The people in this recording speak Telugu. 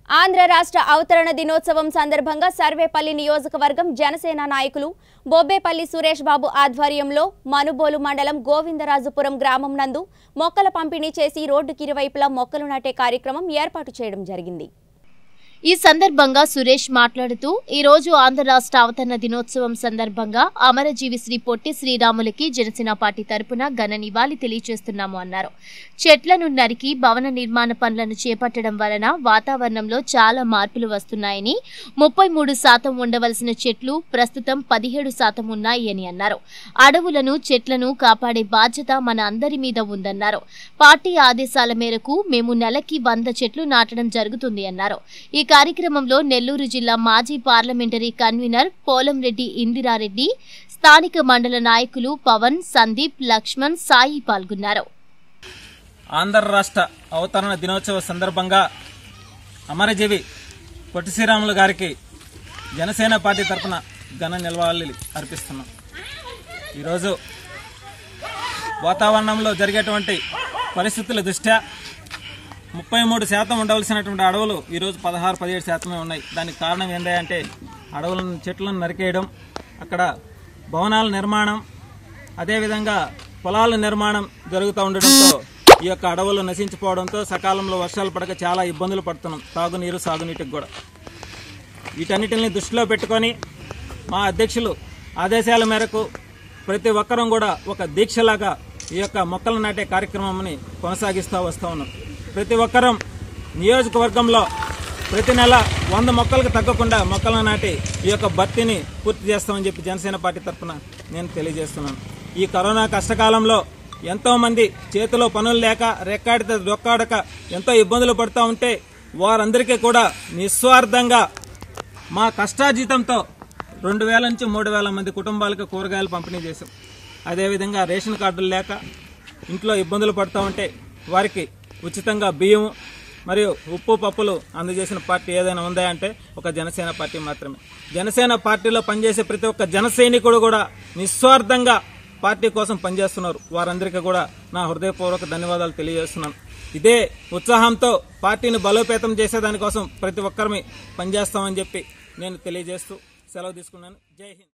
ఆంధ్ర రాష్ట్ర అవతరణ దినోత్సవం సందర్భంగా సర్వేపల్లి నియోజకవర్గం జనసేన నాయకులు బొబ్బేపల్లి సురేష్ బాబు ఆధ్వర్యంలో మనుబోలు మండలం గోవిందరాజుపురం గ్రామం నందు మొక్కల పంపిణీ చేసి రోడ్డుకి ఇరువైపులా మొక్కలు నాటే కార్యక్రమం ఏర్పాటు చేయడం జరిగింది। ఈ సందర్భంగా సురేష్ మాట్లాడుతూ ఈ రోజు ఆంధ్ర రాష్ట్ర అవతరణ దినోత్సవం సందర్భంగా అమరజీవి శ్రీ పొట్టి శ్రీరాములకి జనసేన పార్టీ తరపున ఘన నివాళి తెలియజేస్తున్నాము అన్నారు। చెట్లను నరికి భవన నిర్మాణ పనులను చేపట్టడం వలన వాతావరణంలో చాలా మార్పులు వస్తున్నాయని 33% ఉండవలసిన చెట్లు ప్రస్తుతం 17% ఉన్నాయి అని అన్నారు। అడవులను చెట్లను కాపాడే బాధ్యత మన అందరి మీద ఉందన్నారు। పార్టీ ఆదేశాల మేరకు మేము నెలకి 100 చెట్లు నాటడం జరుగుతుంది అన్నారు। ఈ కార్యక్రమంలో నెల్లూరు జిల్లా మాజీ పార్లమెంటరీ కన్వీనర్ పోలంరెడ్డి ఇందిరారెడ్డి, స్థానిక మండల నాయకులు పవన్, సందీప్, లక్ష్మణ్, సాయి పాల్గొన్నారు। ఆంధ్ర రాష్ట్ర అవతరణ దినోత్సవ సందర్భంగా అమరజీవి పొట్టి శ్రీరాములు గారికి జనసేన పార్టీ తరఫున ఘన నివాళులు అర్పిస్తున్నాం। ఈరోజు వాతావరణంలో జరిగేటువంటి పరిస్థితుల దృష్ట్యా 33% ఉండవలసినటువంటి అడవులు ఈరోజు 16-17% ఉన్నాయి। దానికి కారణం ఏంటంటే అడవులను చెట్లను నరికేయడం, అక్కడ భవనాల నిర్మాణం, అదేవిధంగా పొలాల నిర్మాణం జరుగుతూ ఉండడంతో ఈ యొక్క అడవులు నశించిపోవడంతో సకాలంలో వర్షాలు పడక చాలా ఇబ్బందులు పడుతున్నాం, తాగునీరు సాగునీటికి కూడా। వీటన్నిటిని దృష్టిలో పెట్టుకొని మా అధ్యక్షులు ఆదేశాల మేరకు ప్రతి ఒక్కరం కూడా ఒక దీక్షలాగా ఈ యొక్క మొక్కలు నాటే కార్యక్రమాన్ని కొనసాగిస్తూ వస్తూ ఉన్నాం। ప్రతి ఒక్కరం నియోజకవర్గంలో ప్రతి నెల 100 మొక్కలకు తగ్గకుండా మొక్కలను నాటి ఈ యొక్క భర్తీని పూర్తి చేస్తామని చెప్పి జనసేన పార్టీ తరఫున నేను తెలియజేస్తున్నాను। ఈ కరోనా కష్టకాలంలో ఎంతోమంది చేతిలో పనులు లేక రెక్కాడితే దొక్కాడక ఎంతో ఇబ్బందులు పడుతూ ఉంటే వారందరికీ కూడా నిస్వార్థంగా మా కష్టాజీతంతో 2000 నుంచి 3000 మంది కుటుంబాలకు కూరగాయలు పంపిణీ చేశాం। అదేవిధంగా రేషన్ కార్డులు లేక ఇంట్లో ఇబ్బందులు పడుతూ ఉంటే వారికి ఉచితంగా బియ్యం మరియు ఉప్పు పప్పులు అందజేసిన పార్టీ ఏదైనా ఉందా అంటే ఒక జనసేన పార్టీ మాత్రమే। జనసేన పార్టీలో పనిచేసే ప్రతి ఒక్క జన సైనికుడు కూడా నిస్వార్థంగా పార్టీ కోసం పనిచేస్తున్నారు। వారందరికీ కూడా నా హృదయపూర్వక ధన్యవాదాలు తెలియజేస్తున్నాను। ఇదే ఉత్సాహంతో పార్టీని బలోపేతం చేసేదానికోసం ప్రతి ఒక్కరిని పనిచేస్తామని చెప్పి నేను తెలియజేస్తూ సెలవు తీసుకున్నాను। జై హింద్।